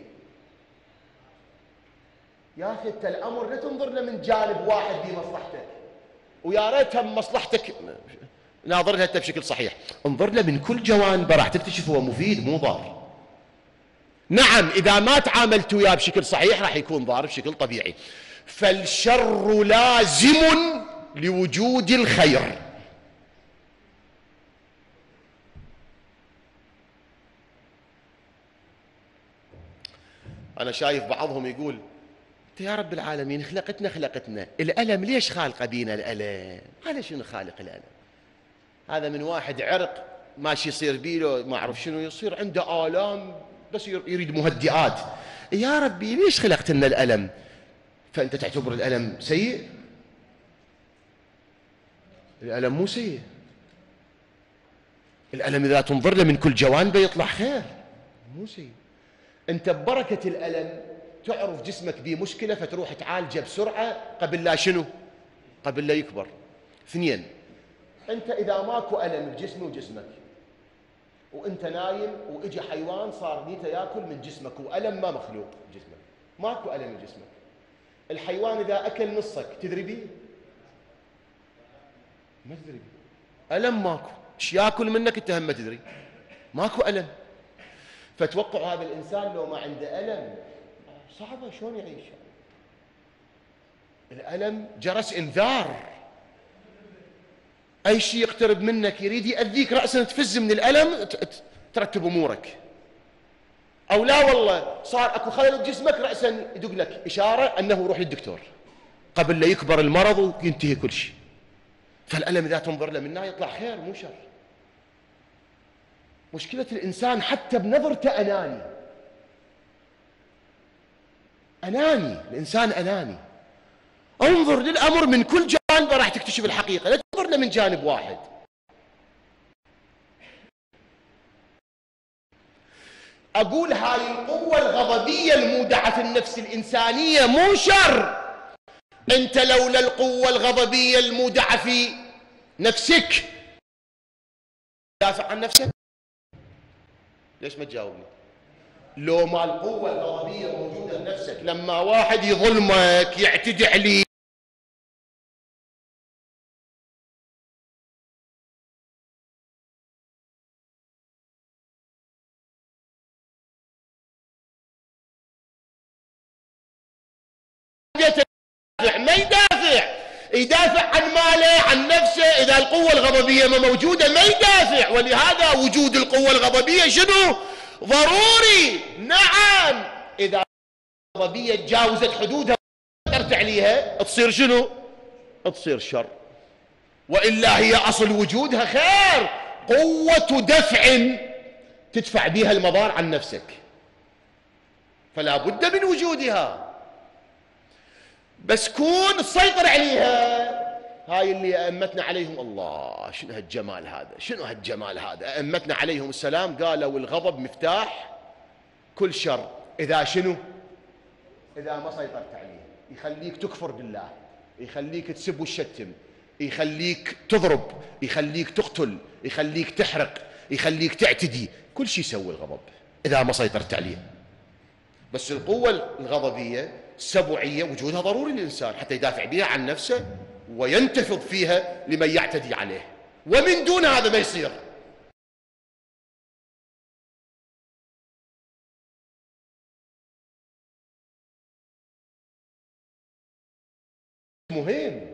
يا أخي أنت الأمر لا تنظر له من جانب واحد بمصلحتك، ويا ريتها مصلحتك ناظر لها أنت بشكل صحيح، انظر له من كل جوانبه راح تكتشف هو مفيد مو ضار. نعم إذا ما تعاملت وياه بشكل صحيح راح يكون ضار بشكل طبيعي. فالشر لازم لوجود الخير. أنا شايف بعضهم يقول يا رب العالمين خلقتنا خلقتنا الألم ليش خالقه بينا الألم؟ على شنو خالق الألم؟ هذا من واحد عرق ماشي يصير بيه ما أعرف شنو يصير عنده آلام بس يريد مهدئات. يا ربي ليش خلقت لنا الألم؟ فأنت تعتبر الألم سيء؟ الألم مو سيء. الألم إذا تنظر له من كل جوانبه يطلع خير، مو سيء. أنت ببركة الألم تعرف جسمك بيه مشكلة فتروح تعالجه بسرعة قبل لا شنو؟ قبل لا يكبر. اثنين، أنت إذا ماكو ألم بجسمي وجسمك وأنت نايم وإجي حيوان صار نيته يأكل من جسمك وألم ما مخلوق بجسمك، ماكو ألم بجسمك، الحيوان إذا أكل نصك تدري بيه؟ ما تدري بيه. ألم ماكو، ايش يأكل منك أنت هم ما تدري، ماكو ألم. فتوقعوا هذا الإنسان لو ما عنده ألم صعبة شلون يعيش؟ الألم جرس إنذار، أي شيء يقترب منك يريد يأذيك رأسا تفز من الألم ترتب أمورك. أو لا والله صار أكو خلل بجسمك رأسا يدق لك إشارة أنه روح للدكتور قبل لا يكبر المرض وينتهي كل شيء. فالألم إذا تنظر له منه يطلع خير مو شر. مشكلة الإنسان حتى بنظرته أناني، أناني الإنسان أناني. انظر للأمر من كل جانب راح تكتشف الحقيقة، لا تنظر له من جانب واحد. أقول هاي القوة الغضبية المودعة في النفس الإنسانية مو شر. أنت لولا القوة الغضبية المودعة في نفسك دافع عن نفسك، ليش ما تجاوبني؟ لو ما القوة الغضبية موجودة بنفسك لما واحد يظلمك يعتدي عليك ما يدافع، يدافع عن ماله عن نفسه. إذا القوة الغضبية ما موجودة ما يدافع. ولهذا وجود القوة الغضبية شنو؟ ضروري. نعم إذا الغضبية تجاوزت حدودها قدرت عليها تصير شنو؟ تصير شر. وإلا هي أصل وجودها خير، قوة دفع تدفع بها المضار عن نفسك، فلا بد من وجودها. بس كون تسيطر عليها. هاي اللي أئمتنا عليهم الله شنو هالجمال هذا، شنو هالجمال هذا. أئمتنا عليهم السلام قالوا الغضب مفتاح كل شر. إذا شنو؟ إذا ما سيطرت عليه يخليك تكفر بالله، يخليك تسب وتشتم، يخليك تضرب، يخليك تقتل، يخليك تحرق، يخليك تعتدي، كل شيء يسوي الغضب إذا ما سيطرت عليه. بس القوة الغضبية السبوعية وجودها ضروري للإنسان حتى يدافع بها عن نفسه وينتفض فيها لمن يعتدي عليه، ومن دون هذا ما يصير. مهم.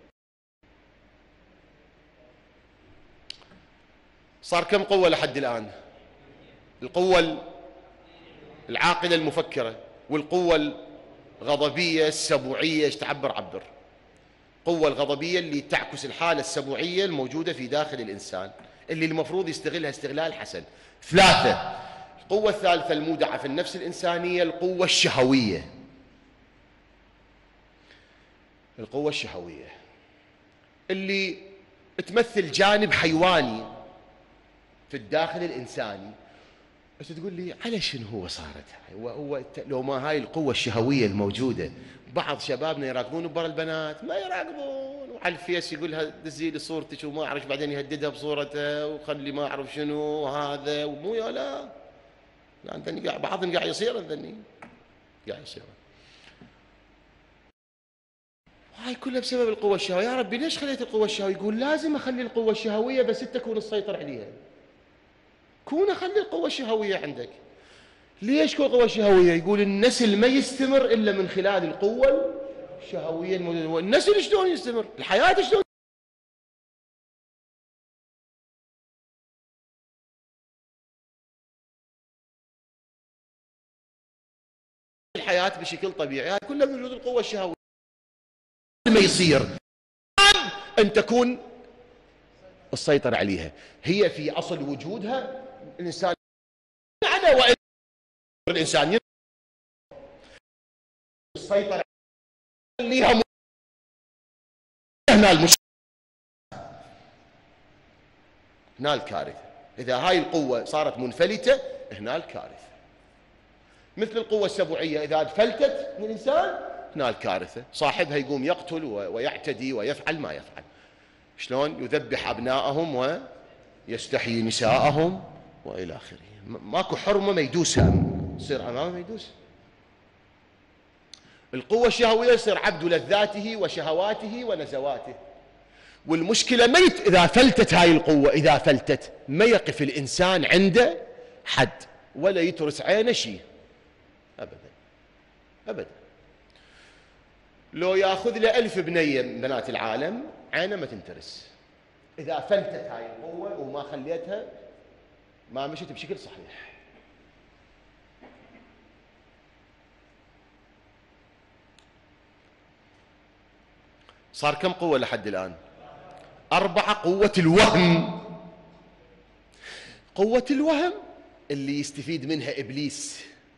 صار كم قوة لحد الآن؟ القوة العاقلة المفكرة، والقوة الغضبية السبوعية. ايش تعبر؟ عبر. القوة الغضبية اللي تعكس الحالة السبوعية الموجودة في داخل الإنسان اللي المفروض يستغلها استغلال حسن. ثلاثة. القوة الثالثة المودعة في النفس الإنسانية القوة الشهوية. القوة الشهوية اللي تمثل جانب حيواني في الداخل الإنساني. بس تقول لي على شنو هو صارت هاي؟ هو لو ما هاي القوة الشهوية الموجودة بعض شبابنا يراقبون برا البنات ما يراقبون، وعلى الفيس يقولها دزي لي صورتك وما اعرف، بعدين يهددها بصورته وخلي ما اعرف شنو هذا ومو يا لا لا انت قاعد بعضهم قاعد يصير انذني قاعد يصير. هاي كلها بسبب القوة الشهوية. يا ربي ليش خليت القوة الشهوية؟ يقول لازم اخلي القوة الشهوية بس انت تكون تسيطر عليها. كون اخلي القوة الشهوية عندك. ليش كون القوة الشهوية؟ يقول النسل ما يستمر الا من خلال القوة الشهوية الموجودة. والنسل شلون يستمر؟ الحياة شلون؟ الحياة بشكل طبيعي. هاي كلها من وجود القوة الشهوية. ما يصير أن تكون السيطرة عليها. هي في أصل وجودها الإنسان على وإن الإنسان السيطرة لها هنا المشكلة، هنا الكارثة. إذا هاي القوة صارت منفلتة هنا الكارثة. مثل القوة السبوعية إذا فلتت من الإنسان هنا الكارثة. صاحبها يقوم يقتل ويعتدي ويفعل ما يفعل. شلون؟ يذبح أبنائهم ويستحيي نساءهم وإلى آخره. ماكو حرمة ما يدوسها، يصير أمامه ما يدوس. القوة الشهوية يصير عبد لذاته وشهواته ونزواته. والمشكلة ما يت... إذا فلتت هاي القوة، إذا فلتت ما يقف الإنسان عنده حد. ولا يترس عينه شيء أبدا أبدا. لو ياخذ له ألف بنية من بنات العالم عينه ما تنترس، إذا فلتت هاي القوة وما خليتها ما مشت بشكل صحيح. صار كم قوة لحد الآن؟ أربعة. قوة الوهم. قوة الوهم اللي يستفيد منها إبليس،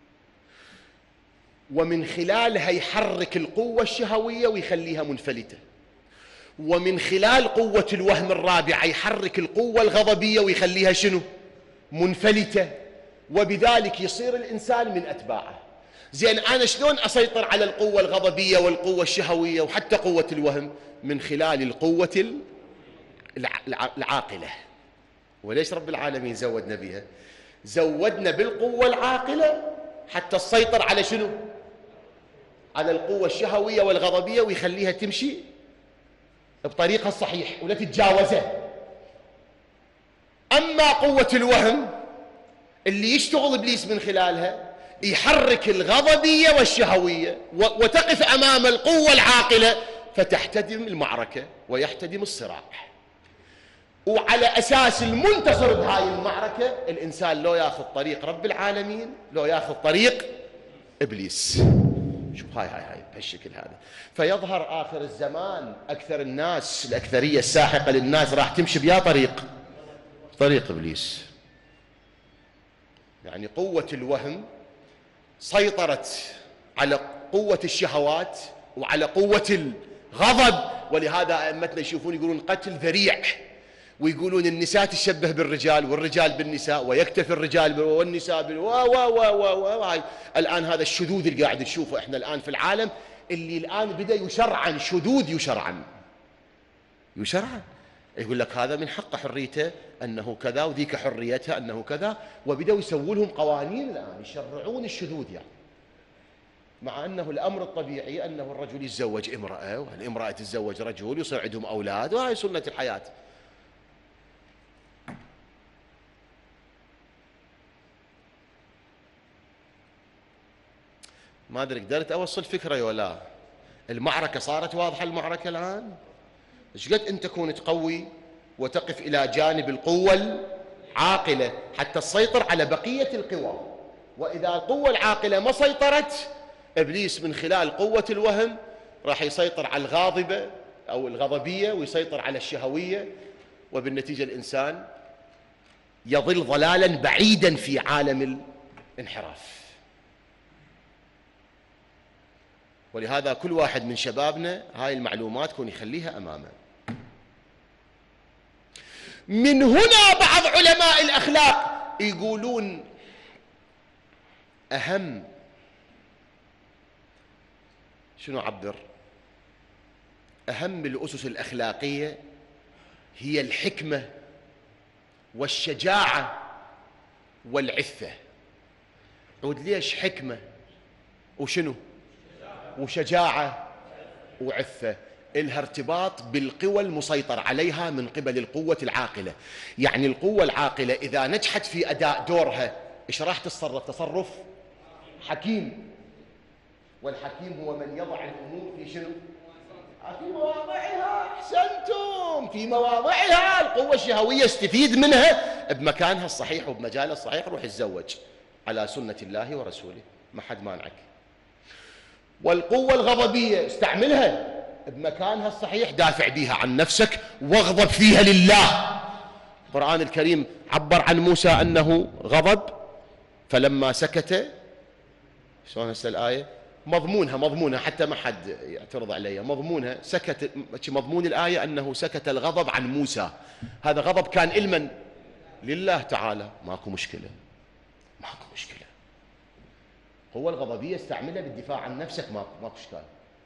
ومن خلالها يحرك القوة الشهوية ويخليها منفلتة، ومن خلال قوة الوهم الرابعة يحرك القوة الغضبية ويخليها شنو؟ منفلتة، وبذلك يصير الإنسان من أتباعه. زين أنا شلون أسيطر على القوة الغضبية والقوة الشهوية وحتى قوة الوهم؟ من خلال القوة العاقلة. وليش رب العالمين زودنا بها؟ زودنا بالقوة العاقلة حتى تسيطر على شنو؟ على القوة الشهوية والغضبية ويخليها تمشي بطريقها الصحيح ولا تتجاوزه. أما قوة الوهم اللي يشتغل إبليس من خلالها يحرك الغضبية والشهوية وتقف أمام القوة العاقلة فتحتدم المعركة ويحتدم الصراع. وعلى أساس المنتصر بهاي المعركة الإنسان لو ياخذ طريق رب العالمين لو ياخذ طريق إبليس. شوف هاي هاي هاي بهالشكل هذا. فيظهر آخر الزمان أكثر الناس، الأكثرية الساحقة للناس راح تمشي بيا طريق طريق إبليس. يعني قوة الوهم سيطرت على قوة الشهوات وعلى قوة الغضب، ولهذا أئمتنا يشوفون يقولون قتل ذريع، ويقولون النساء تشبه بالرجال والرجال بالنساء ويكتفي الرجال والنساء بال و و و و الآن هذا الشذوذ اللي قاعد نشوفه احنا الآن في العالم، اللي الآن بدأ يشرعن شذوذ، يشرعن يشرعن يقول لك هذا من حق حريته أنه كذا وذيك حريتها أنه كذا، وبدأوا يسووا لهم قوانين الآن يشرعون الشذوذ. يعني مع أنه الأمر الطبيعي أنه الرجل يتزوج امرأة والامرأة تتزوج رجل ويصير عندهم أولاد، وهي سنة الحياة. ما أدري قدرت أوصل فكرة ولا؟ المعركة صارت واضحة. المعركة الآن ايش قد أنت تكون تقوي وتقف إلى جانب القوة العاقلة حتى تسيطر على بقية القوى. وإذا القوة العاقلة ما سيطرت، إبليس من خلال قوة الوهم راح يسيطر على الغاضبة أو الغضبية ويسيطر على الشهوية، وبالنتيجة الإنسان يظل ضلالا بعيدا في عالم الانحراف. ولهذا كل واحد من شبابنا هاي المعلومات كون يخليها أمامه. من هنا بعض علماء الأخلاق يقولون أهم شنو عبر أهم الأسس الأخلاقية هي الحكمة والشجاعة والعفة. عود ليش حكمة وشنو وشجاعة وعفة؟ إلها ارتباط بالقوى المسيطر عليها من قبل القوة العاقلة. يعني القوة العاقلة إذا نجحت في أداء دورها إيش راح تتصرف؟ تصرف حكيم. والحكيم هو من يضع الأمور في شنو؟ في مواضعها. أحسنتم، في مواضعها. القوة الشهوية استفيد منها بمكانها الصحيح وبمجالها الصحيح، روح يتزوج على سنة الله ورسوله، ما حد مانعك. والقوة الغضبية استعملها بمكانها الصحيح، دافع بيها عن نفسك واغضب فيها لله. القرآن الكريم عبر عن موسى أنه غضب فلما سكت. شلون هسه الآية؟ مضمونها مضمونها حتى ما حد يعترض عليها. مضمونها سكت، مضمون الآية أنه سكت الغضب عن موسى. هذا غضب كان إلمن لله تعالى، ماكو مشكلة ماكو مشكلة. هو الغضبية استعملها بالدفاع عن نفسك، ماكو ماكو اشكال.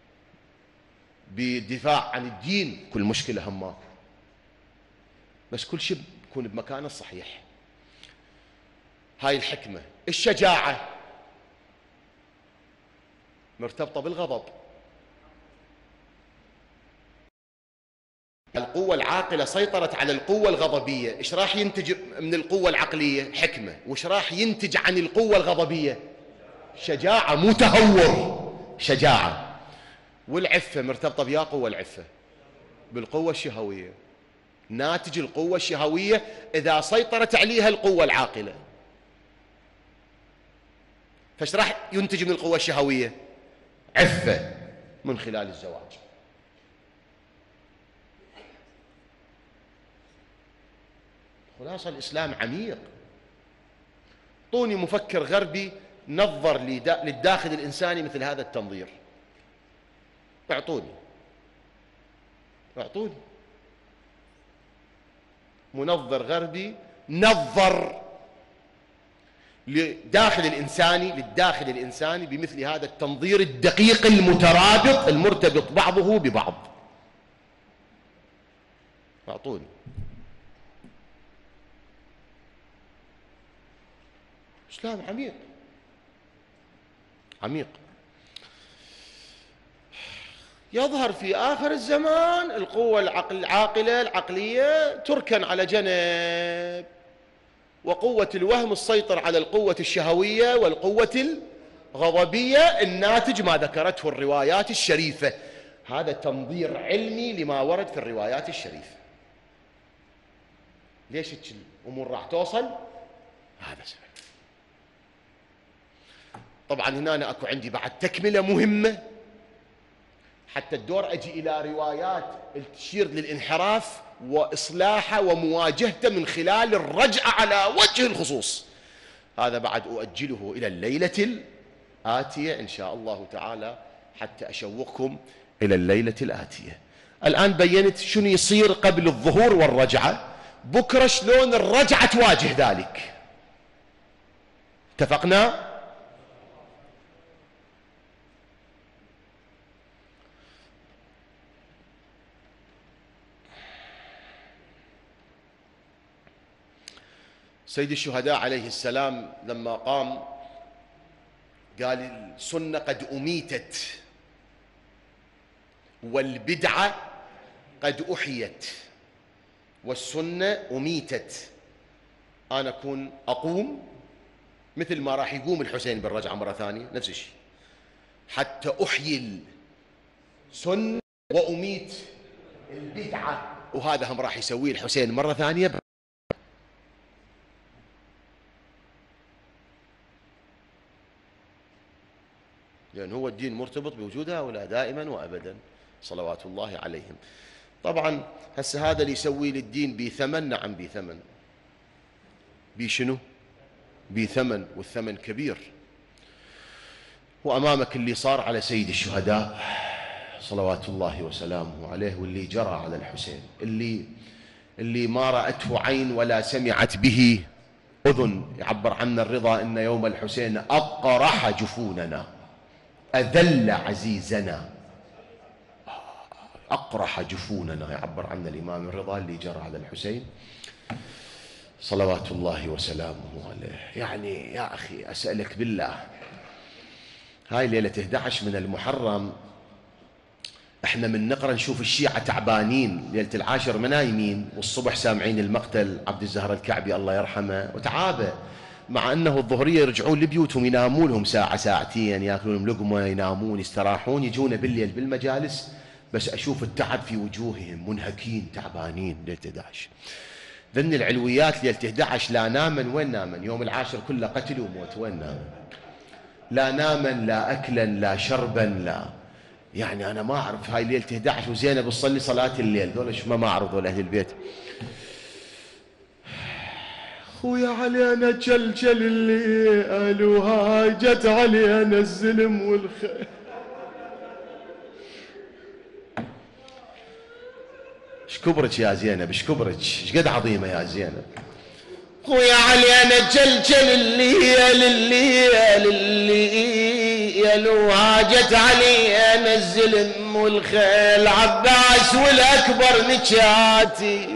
بالدفاع عن الدين كل مشكلة هم ماكو، بس كل شيء يكون بمكانه الصحيح. هاي الحكمة. الشجاعة مرتبطة بالغضب. القوة العاقلة سيطرت على القوة الغضبية، إيش راح ينتج من القوة العقلية؟ حكمة. وإيش راح ينتج عن القوة الغضبية؟ شجاعة، مو تهور، شجاعة. والعفة مرتبطة بيا قوة العفة بالقوة الشهوية، ناتج القوة الشهوية إذا سيطرت عليها القوة العاقلة. فايش راح ينتج من القوة الشهوية؟ عفة من خلال الزواج. خلاصة الإسلام عميق. طوني مفكر غربي نظر للداخل الإنساني مثل هذا التنظير، اعطوني اعطوني منظر غربي نظر لداخل الإنساني للداخل الإنساني بمثل هذا التنظير الدقيق المترابط المرتبط بعضه ببعض. اعطوني. إسلام عميق عميق. يظهر في آخر الزمان القوة العاقلة العقلية تركن على جنب، وقوة الوهم السيطر على القوة الشهوية والقوة الغضبية الناتج ما ذكرته الروايات الشريفة. هذا تنظير علمي لما ورد في الروايات الشريفة. ليش الأمور راح توصل؟ هذا سبب. طبعا هنا أنا أكو عندي بعد تكملة مهمة حتى الدور أجي إلى روايات تشير للانحراف وإصلاحه ومواجهته من خلال الرجعة على وجه الخصوص. هذا بعد أؤجله إلى الليلة الآتية إن شاء الله تعالى حتى أشوقكم إلى الليلة الآتية. الآن بينت شنو يصير قبل الظهور والرجعة، بكرة شلون الرجعة تواجه ذلك. اتفقنا؟ سيد الشهداء عليه السلام لما قام قال السنة قد أميتت والبدعة قد أحيت، والسنة أميتت. أنا أكون أقوم مثل ما راح يقوم الحسين بالرجعة مرة ثانية نفس الشيء، حتى أحيي السنة وأميت البدعة، وهذا هم راح يسويه الحسين مرة ثانية. لأن هو الدين مرتبط بوجود هؤلاء دائما وأبدا صلوات الله عليهم. طبعا هسه هذا اللي يسوي للدين بثمن، نعم بثمن، بشنو؟ بثمن، والثمن كبير. وأمامك اللي صار على سيد الشهداء صلوات الله وسلامه عليه، واللي جرى على الحسين، اللي اللي ما رأته عين ولا سمعت به أذن. يعبر عنا الرضا إن يوم الحسين أقرح جفوننا أذل عزيزنا، أقرح جفوننا، يعبر عنا الإمام الرضا اللي جرى على الحسين صلوات الله وسلامه عليه. يعني يا أخي أسألك بالله، هاي ليلة أحد عشر من المحرم احنا من نقرأ نشوف الشيعة تعبانين ليلة العاشر منايمين، والصبح سامعين المقتل عبد الزهر الكعبي الله يرحمه وتعابه، مع أنه الظهرية يرجعون لبيوتهم ينامون لهم ساعة ساعتين، يأكلون لقمة، ينامون، يستراحون، يجون بالليل بالمجالس، بس أشوف التعب في وجوههم، منهكين تعبانين ليلة أحد عشر. ذن العلويات ليلة أحد عشر لا نامن وين نامن؟ يوم العاشر كله قتل وموت، وين نامن؟ لا نامن، لا أكلا، لا شربا، لا يعني أنا ما أعرف. هاي ليلة أحد عشر وزينب تصلي صلاة الليل، ذول ما ما أعرف ذول أهل البيت. خويا علينا جلجل الليل وهاجت علينا الزلم والخير. ايش كبرك يا زينب، ايش كبرك، ايش قد عظيمة يا زينب. خويا علينا جلجل الليل الليل الليل وهاجت علينا الزلم والخيل، عباس والأكبر نجاتي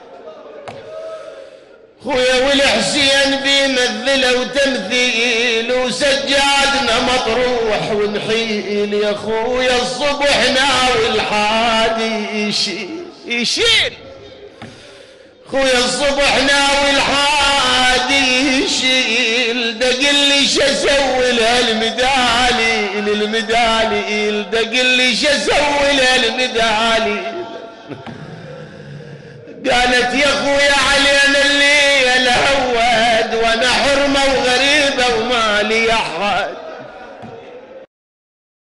خويا والحسين بيمثله وتمثيل، وسجادنا مطروح ونحيل يا خويا الصبح ناوي الحادي يشيل. يشيل. خويا الصبح ناوي الحادي يشيل، دق لي شو اسوي لهالمدالي للمدالي، دق لي شو اسوي لهالمدالي. قالت يا خويا علينا الليل هود، وانا حرمه وغريبه ومالي احد.